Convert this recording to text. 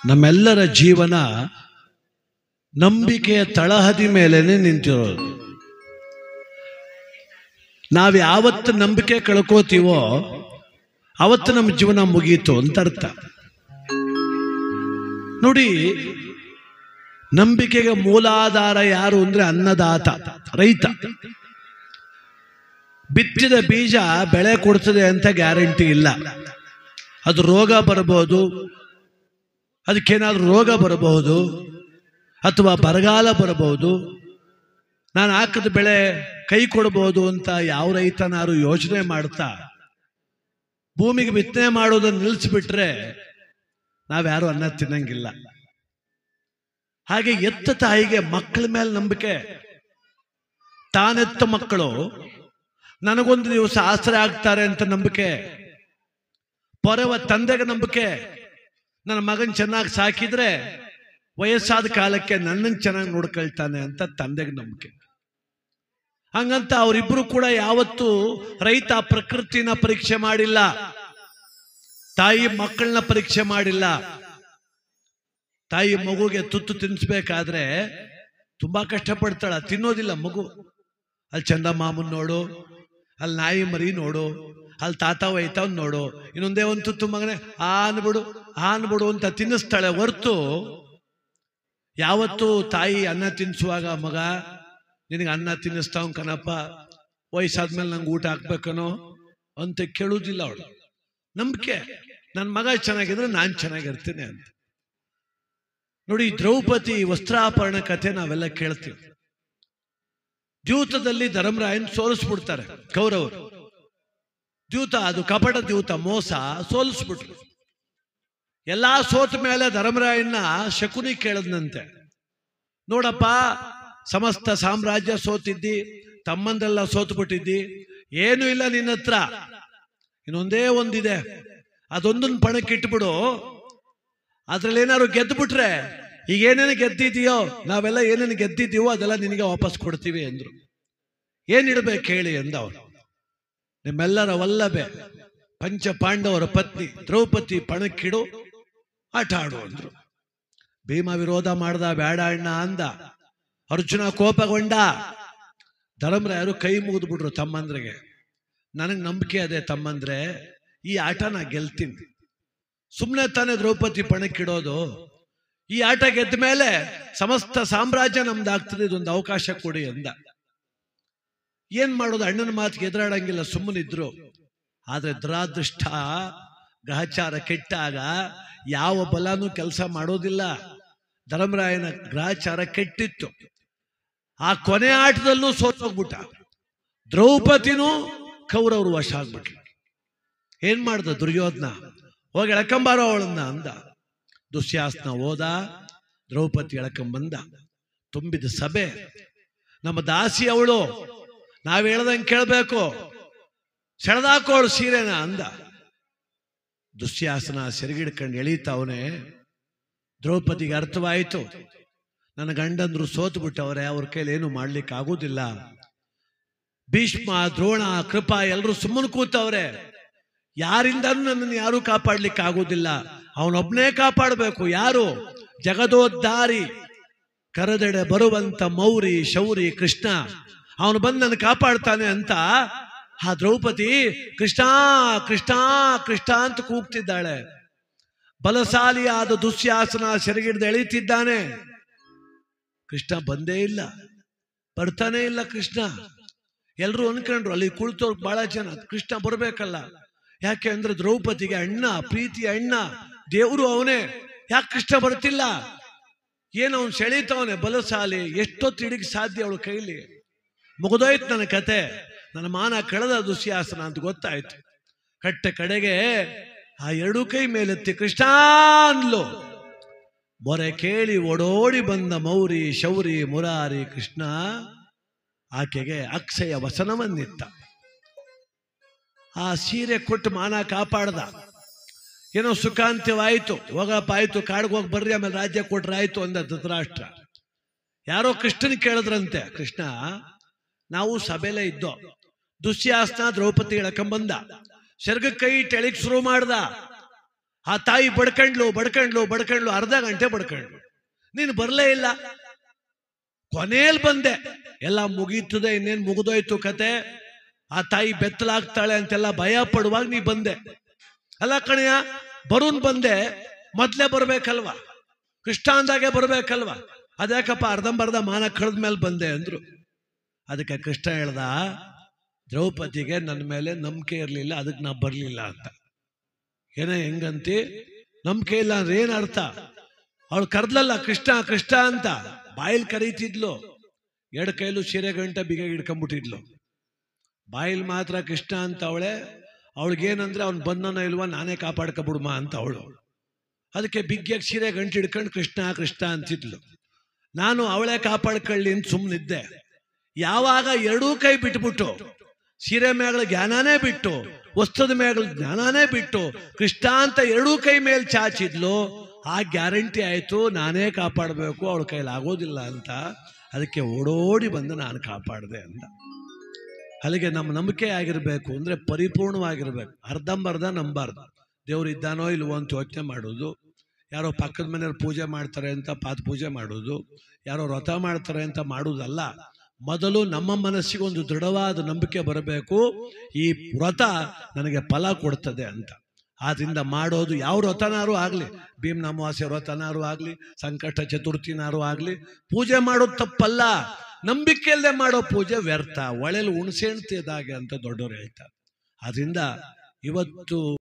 ನಮ್ಮೆಲ್ಲರ ಜೀವನ ನಂಬಿಕೆಯ ತಳಹದಿ ಮೇಲೇನೆ ನಿಂತಿರೋದು. ನಾವು ಯಾವತ್ತು ನಂಬಿಕೆ ಕಳ್ಕೋತೀವೋ ಅವತ್ತು ನಮ್ಮ ಜೀವನ ಮುಗೀತು ಅಂತ ಅರ್ಥ. ನೋಡಿ, ನಂಬಿಕೆಗೆ ಮೂಲಾಧಾರ ಯಾರು ಅಂದ್ರೆ ಅನ್ನದಾತ, ರೈತ. ಬಿತ್ತಿದ ಬೀಜ ಬೆಳೆ ಕೊಡ್ತದೆ ಅಂತ ಗ್ಯಾರಂಟಿ ಇಲ್ಲ. ಅದು ರೋಗ ಬರಬಹುದು, ಅದಕ್ಕೇನಾದ್ರೂ ರೋಗ ಬರಬಹುದು, ಅಥವಾ ಬರಗಾಲ ಬರಬಹುದು. ನಾನು ಹಾಕಿದ ಬೆಳೆ ಕೈ ಕೊಡಬಹುದು ಅಂತ ಯಾವ ರೈತನಾರು ಯೋಚನೆ ಮಾಡ್ತಾ ಭೂಮಿಗೆ ಬಿತ್ತನೆ ಮಾಡೋದನ್ನು ನಿಲ್ಲಿಸ್ಬಿಟ್ರೆ ನಾವ್ಯಾರು ಅನ್ನ ತಿನ್ನಂಗಿಲ್ಲ. ಹಾಗೆ ಎತ್ತ ತಾಯಿಗೆ ಮಕ್ಕಳ ಮೇಲೆ ನಂಬಿಕೆ. ತಾನೆತ್ತ ಮಕ್ಕಳು ನನಗೊಂದು ದಿವಸ ಆಸರೆ ಆಗ್ತಾರೆ ಅಂತ ನಂಬಿಕೆ. ಪೊರೆವ ತಂದೆಗೆ ನಂಬಿಕೆ. ನನ್ನ ಮಗನ್ ಚೆನ್ನಾಗಿ ಸಾಕಿದ್ರೆ ವಯಸ್ಸಾದ ಕಾಲಕ್ಕೆ ನನ್ನನ್ನು ಚೆನ್ನಾಗಿ ನೋಡ್ಕೊಳ್ತಾನೆ ಅಂತ ತಂದೆಗೆ ನಂಬಿಕೆ. ಹಂಗಂತ ಅವರಿಬ್ರು ಕೂಡ ಯಾವತ್ತೂ ರೈತ ಪ್ರಕೃತಿನ ಪರೀಕ್ಷೆ ಮಾಡಿಲ್ಲ, ತಾಯಿ ಮಕ್ಕಳನ್ನ ಪರೀಕ್ಷೆ ಮಾಡಿಲ್ಲ. ತಾಯಿ ಮಗುಗೆ ತುತ್ತು ತಿನ್ನಿಸ್ಬೇಕಾದ್ರೆ ತುಂಬಾ ಕಷ್ಟಪಡ್ತಾಳ, ತಿನ್ನೋದಿಲ್ಲ ಮಗು. ಅಲ್ಲಿ ಚಂದ ಮಾಮನ್ ನೋಡು, ಅಲ್ಲಿ ನಾಯಿ ಮರಿ ನೋಡು, ಅಲ್ಲಿ ತಾತ ಒಯ್ತಾವ್ ನೋಡು, ಇನ್ನೊಂದೇ ಒಂದು ತುತ್ತು ಮಗನೇ ಆನ್ಬಿಡು ಅಂತ ತಿನ್ನಿಸ್ತಾಳೆ ಹೊರ್ತು ಯಾವತ್ತು ತಾಯಿ ಅನ್ನ ತಿನ್ನಿಸುವಾಗ ಮಗ ನಿನಗೆ ಅನ್ನ ತಿನ್ನಿಸ್ತಾವ್ ಕಣಪ್ಪ, ವಯಸ್ಸಾದ್ಮೇಲೆ ನಂಗೆ ಊಟ ಹಾಕ್ಬೇಕನೋ ಅಂತ ಕೇಳುವುದಿಲ್ಲ ಅವಳು. ನಂಬಿಕೆ, ನನ್ನ ಮಗ ಚೆನ್ನಾಗಿದ್ರೆ ನಾನು ಚೆನ್ನಾಗಿರ್ತೇನೆ ಅಂತ. ನೋಡಿ, ದ್ರೌಪದಿ ವಸ್ತ್ರಾಪರಣ ಕಥೆ ನಾವೆಲ್ಲ ಕೇಳ್ತೀವಿ. ದ್ಯೂತದಲ್ಲಿ ಧರ್ಮರಾಯನ್ ಸೋಲಿಸ್ಬಿಡ್ತಾರೆ ಕೌರವರು. ದ್ಯೂತ ಅದು ಕಪಟ ದ್ಯೂತ, ಮೋಸ, ಸೋಲಿಸ್ಬಿಟ್ರು. ಎಲ್ಲಾ ಸೋತ ಮೇಲೆ ಧರ್ಮರಾಯನ್ನ ಶಕುನಿ ಕೇಳದ್ನಂತೆ, ನೋಡಪ್ಪ ಸಮಸ್ತ ಸಾಮ್ರಾಜ್ಯ ಸೋತಿದ್ದಿ, ತಮ್ಮಂದೆಲ್ಲ ಸೋತು ಬಿಟ್ಟಿದ್ದಿ, ಏನೂ ಇಲ್ಲ ನಿನ್ನ ಹತ್ರ, ಇನ್ನೊಂದೇ ಒಂದಿದೆ, ಅದೊಂದನ್ನು ಪಣಕ್ಕಿಟ್ಬಿಡು, ಅದ್ರಲ್ಲಿ ಏನಾದ್ರು ಗೆದ್ದುಬಿಟ್ರೆ ಈಗ ಏನೇನು ಗೆದ್ದಿದೆಯೋ ನಾವೆಲ್ಲ ಏನೇನು ಗೆದ್ದಿದ್ದೀವೋ ಅದೆಲ್ಲ ನಿನಗೆ ವಾಪಸ್ ಕೊಡ್ತೀವಿ ಅಂದ್ರು. ಏನಿಡ್ಬೇಕು ಹೇಳಿ ಅಂದವ್ರು. ನಿಮ್ಮೆಲ್ಲರ ವಲ್ಲಭೆ ಪಂಚ ಪಾಂಡವರ ಪತ್ನಿ ದ್ರೌಪದಿ ಪಣಕ್ಕಿಡು, ಆಟ ಆಡು ಅಂದ್ರು. ಭೀಮ ವಿರೋಧ ಮಾಡ್ದ, ಬೇಡ ಅಣ್ಣ ಅಂದ. ಅರ್ಜುನ ಕೋಪಗೊಂಡ. ಧರ್ಮರಾಯರು ಕೈ ಮುಗಿದ್ಬಿಟ್ರು ತಮ್ಮಂದ್ರಿಗೆ. ನನಗೆ ನಂಬಿಕೆ ಅದೇ ತಮ್ಮಂದ್ರೆ, ಈ ಆಟ ನಾ ಗೆಲ್ತೀನಿ. ಸುಮ್ಮನೆ ತಾನೇ ದ್ರೌಪದಿ ಪಣಕ್ಕಿಡೋದು, ಈ ಆಟ ಗೆದ್ದ ಮೇಲೆ ಸಮಸ್ತ ಸಾಮ್ರಾಜ್ಯ ನಮ್ದಾಗ್ತದೆ, ಇದೊಂದು ಅವಕಾಶ ಕೊಡಿ ಅಂದ. ಏನ್ ಮಾಡೋದು, ಅಣ್ಣನ ಮಾತಿಗೆ ಎದುರಾಡಂಗಿಲ್ಲ, ಸುಮ್ಮನಿದ್ರು. ಆದ್ರೆ ದುರಾದೃಷ್ಟ, ಗ್ರಹಚಾರ ಕೆಟ್ಟಾಗ ಯಾವ ಬಲನೂ ಕೆಲಸ ಮಾಡೋದಿಲ್ಲ. ಧರ್ಮರಾಯನ ಗ್ರಹಚಾರ ಕೆಟ್ಟಿತ್ತು. ಆ ಕೊನೆ ಆಟದಲ್ಲೂ ಸೋತೋಗ್ಬಿಟ್ಟ. ದ್ರೌಪದಿನೂ ಕೌರವರು ವಶ ಆಗ್ಬಿಟ್ರು. ಏನ್ ಮಾಡ್ದ ದುರ್ಯೋಧನ, ಹೋಗಿ ಎಳ್ಕಂಬಾರೋ ಅವಳನ್ನ ಅಂದ. ದುಶ್ಯಾಸನ ಹೋದ, ದ್ರೌಪದಿ ಎಳ್ಕೊಂಬಂದ. ತುಂಬಿದ ಸಭೆ. ನಮ್ಮ ದಾಸಿ ಅವಳು, ನಾವ್ ಹೇಳ್ದಂಗೆ ಕೇಳ್ಬೇಕು, ಸೆಳೆದಾಕೋಳು ಸೀರೆನ ಅಂದ. ದುಶ್ಯಾಸನ ಸೆರಗಿಡ್ಕೊಂಡು ಎಳೀತಾವನೆ. ದ್ರೌಪದಿಗೆ ಅರ್ಥವಾಯಿತು, ನನ್ನ ಗಂಡಂದ್ರು ಸೋತು ಬಿಟ್ಟವ್ರೆ, ಅವ್ರ ಕೈಲಿ ಏನು ಮಾಡ್ಲಿಕ್ಕೆ ಆಗುದಿಲ್ಲ. ಭೀಷ್ಮ, ದ್ರೋಣ, ಕೃಪಾ ಎಲ್ಲರೂ ಸುಮ್ಮನೆ ಕೂತವ್ರೆ, ಯಾರಿಂದನೂ ನನ್ನನ್ನು ಯಾರೂ ಕಾಪಾಡ್ಲಿಕ್ಕೆ ಆಗುದಿಲ್ಲ, ಅವನೊಬ್ನೇ ಕಾಪಾಡಬೇಕು. ಯಾರು? ಜಗದೋದ್ಧಾರಿ, ಕರೆದೆಡೆ ಬರುವಂತ ಮೌರಿ ಶೌರಿ ಕೃಷ್ಣ, ಅವನು ಬಂದು ನನ್ನ ಕಾಪಾಡ್ತಾನೆ ಅಂತ ಆ ದ್ರೌಪದಿ ಕೃಷ್ಣ ಕೃಷ್ಣ ಕೃಷ್ಣ ಅಂತ ಕೂಗ್ತಿದ್ದಾಳೆ. ಬಲಶಾಲಿಯಾದ ದುಶ್ಯಾಸನ ಸೆರಗಿಡ್ದು ಎಳೀತಿದ್ದಾನೆ. ಕೃಷ್ಣ ಬಂದೇ ಇಲ್ಲ, ಬರ್ತಾನೆ ಇಲ್ಲ ಕೃಷ್ಣ. ಎಲ್ರು ಅನ್ಕೊಂಡ್ರು, ಅಲ್ಲಿ ಕುಳಿತವ್ರು ಬಹಳ ಜನ, ಕೃಷ್ಣ ಬರ್ಬೇಕಲ್ಲ. ಯಾಕೆ ಅಂದ್ರೆ ದ್ರೌಪದಿಗೆ ಅಣ್ಣ, ಪ್ರೀತಿಯ ಅಣ್ಣ, ದೇವರು ಅವನೇ, ಯಾಕೆ ಕೃಷ್ಣ ಬರ್ತಿಲ್ಲ? ಏನು ಅವನು ಸೆಳೀತವನೆ, ಬಲಶಾಲಿ, ಎಷ್ಟೊತ್ತು ಹಿಡಿಗೆ ಸಾಧ್ಯ ಅವಳು ಕೈಲಿ? ಮುಗಿದೋಯ್ತು ನನ್ನ ಕತೆ, ನನ್ನ ಮಾನ ಕಳೆದ ದುಶ್ಯಾಸನ ಅಂತ ಗೊತ್ತಾಯ್ತು. ಕಡೆಗೆ ಆ ಎರಡೂ ಕೈ ಮೇಲೆತ್ತಿ ಕೃಷ್ಣ ಅನ್ಲು. ಮೊರೆ ಕೇಳಿ ಓಡೋಡಿ ಬಂದ ಮೌರಿ ಶೌರಿ ಮುರಾರಿ ಕೃಷ್ಣ ಆಕೆಗೆ ಅಕ್ಷಯ ವಸನವನ್ನಿತ್ತ. ಆ ಸೀರೆ ಕೊಟ್ಟು ಮಾನ ಕಾಪಾಡ್ದ. ಏನೋ ಸುಖಾಂತ್ಯವಾಯಿತು, ಹೋಗಪ್ಪ ಆಯ್ತು, ಕಾಡ್ಗೆ ಹೋಗಿ ಬರ್ರಿ, ಆಮೇಲೆ ರಾಜ್ಯ ಕೊಟ್ರಾಯ್ತು ಅಂದ ಧೃತರಾಷ್ಟ್ರ. ಯಾರೋ ಕೃಷ್ಣನ್ ಕೇಳಿದ್ರಂತೆ, ಕೃಷ್ಣ ನಾವು ಸಭೆಲೇ ಇದ್ದೋ, ದುಶ್ಯಾಸನ ದ್ರೌಪದಿ ಎಳ್ಕೊಂಬಂದ, ಸೆರ್ಗ ಕೈ ಟೆಳಿಕ್ ಶುರು ಮಾಡ್ದ. ಆ ತಾಯಿ ಬಡ್ಕಂಡ್ಲು ಅರ್ಧ ಗಂಟೆ ಬಡ್ಕಂಡ್ಲು. ನೀನು ಬರಲೇ ಇಲ್ಲ. ಕೊನೆಯಲ್ಲಿ ಬಂದೆ, ಎಲ್ಲ ಮುಗೀತದೆ, ಇನ್ನೇನು ಮುಗಿದೋಯ್ತು ಕತೆ. ಆ ತಾಯಿ ಬೆತ್ತಲಾಗ್ತಾಳೆ ಅಂತೆಲ್ಲ ಭಯ ಪಡುವಾಗ ನೀ ಬಂದೆ. ಅಲ್ಲ ಕಣಯ್ಯ, ಬರುನ್ ಬಂದೆ, ಮೊದ್ಲೇ ಬರ್ಬೇಕಲ್ವಾ, ಕೃಷ್ಣ ಅಂದಾಗೆ ಬರ್ಬೇಕಲ್ವಾ, ಅದ್ಯಾಕಪ್ಪ ಅರ್ಧಂಬರ್ಧ ಮಾನ ಕಳೆದ ಮೇಲೆ ಬಂದೆ ಅಂದ್ರು. ಅದಕ್ಕೆ ಕೃಷ್ಣ ಹೇಳ್ದ, ದ್ರೌಪದಿಗೆ ನನ್ನ ಮೇಲೆ ನಂಬಿಕೆ ಇರಲಿಲ್ಲ, ಅದಕ್ಕೆ ನಾ ಬರಲಿಲ್ಲ ಅಂತ. ಏನೇ ಹೆಂಗಂತಿ? ನಂಬಿಕೆ ಇಲ್ಲ ಅಂದ್ರೆ ಏನ್ ಅರ್ಥ? ಅವಳು ಕರ್ದಲಲ್ಲ ಕೃಷ್ಣ ಅಂತ, ಬಾಯಿಲ್ ಕರೀತಿದ್ಲು, ಎರಡು ಕೈಲು ಸೀರೆ ಗಂಟೆ ಬಿಗ ಹಿಡ್ಕೊಂಡ್ಬಿಟ್ಟಿದ್ಲು. ಬಾಯಿಲ್ ಮಾತ್ರ ಕೃಷ್ಣ ಅಂತ ಅವಳಿಗೇನಂದ್ರೆ ಅವ್ನು ಬಂದನೋ ಇಲ್ವಾ ನಾನೇ ಕಾಪಾಡ್ಕೊಬಿಡುಮ ಅಂತ ಅವಳು. ಅದಕ್ಕೆ ಬಿಗ್ಗಿಯಾಗಿ ಸೀರೆ ಗಂಟೆ ಹಿಡ್ಕೊಂಡು ಕೃಷ್ಣ ಅಂತಿದ್ಲು. ನಾನು ಅವಳೇ ಕಾಪಾಡ್ಕೊಳ್ಳಿ ಅಂತ ಸುಮ್ಮನಿದ್ದೆ. ಯಾವಾಗ ಎರಡೂ ಕೈ ಬಿಟ್ಬಿಟ್ಟು, ಸೀರೆ ಮೇಗಳ ಜ್ಞಾನನೇ ಬಿಟ್ಟು, ವಸ್ತ್ರದ ಮೇಗಳ ಜ್ಞಾನನೇ ಬಿಟ್ಟು ಕೃಷ್ಣ ಅಂತ ಎರಡೂ ಕೈ ಮೇಲೆ ಚಾಚಿದ್ಲು, ಆ ಗ್ಯಾರಂಟಿ ಆಯ್ತು ನಾನೇ ಕಾಪಾಡಬೇಕು, ಅವಳ ಕೈಲಿ ಆಗೋದಿಲ್ಲ ಅಂತ. ಅದಕ್ಕೆ ಓಡೋಡಿ ಬಂದು ನಾನು ಕಾಪಾಡಿದೆ ಅಂತ. ಅಲ್ಲಿಗೆ ನಮ್ಮ ನಂಬಿಕೆ ಆಗಿರ್ಬೇಕು ಅಂದ್ರೆ ಪರಿಪೂರ್ಣವಾಗಿರ್ಬೇಕು. ಅರ್ಧಂಬರ್ಧ ನಂಬಾರ್ದು. ದೇವ್ರು ಇದ್ದಾನೋ ಇಲ್ವೋ ಅಂತ ಯೋಚನೆ ಮಾಡೋದು, ಯಾರೋ ಪಕ್ಕದ ಮನೆಯವ್ರು ಪೂಜೆ ಮಾಡ್ತಾರೆ ಅಂತ ಪಾದ ಪೂಜೆ ಮಾಡೋದು, ಯಾರೋ ವ್ರತ ಮಾಡ್ತಾರೆ ಅಂತ ಮಾಡುವುದಲ್ಲ. ಮೊದಲು ನಮ್ಮ ಮನಸ್ಸಿಗೆ ಒಂದು ದೃಢವಾದ ನಂಬಿಕೆ ಬರಬೇಕು, ಈ ವ್ರತ ನನಗೆ ಫಲ ಕೊಡ್ತದೆ ಅಂತ. ಆದ್ರಿಂದ ಮಾಡೋದು ಯಾವ ವ್ರತನಾರು ಆಗಲಿ, ಭೀಮ್ನ ಅಮಾವಾಸ್ಯೆ ವ್ರತನಾರು ಆಗಲಿ, ಸಂಕಷ್ಟ ಚತುರ್ಥಿನಾರು ಆಗಲಿ, ಪೂಜೆ ಮಾಡೋದು ತಪ್ಪಲ್ಲ. ನಂಬಿಕೆಯಲ್ಲದೆ ಮಾಡೋ ಪೂಜೆ ವ್ಯರ್ಥ, ಒಳೆಲು ಹುಣಸೆಣ್ತಿದಾಗೆ ಅಂತ ದೊಡ್ಡವರು ಹೇಳ್ತಾರೆ. ಆದ್ರಿಂದ ಇವತ್ತು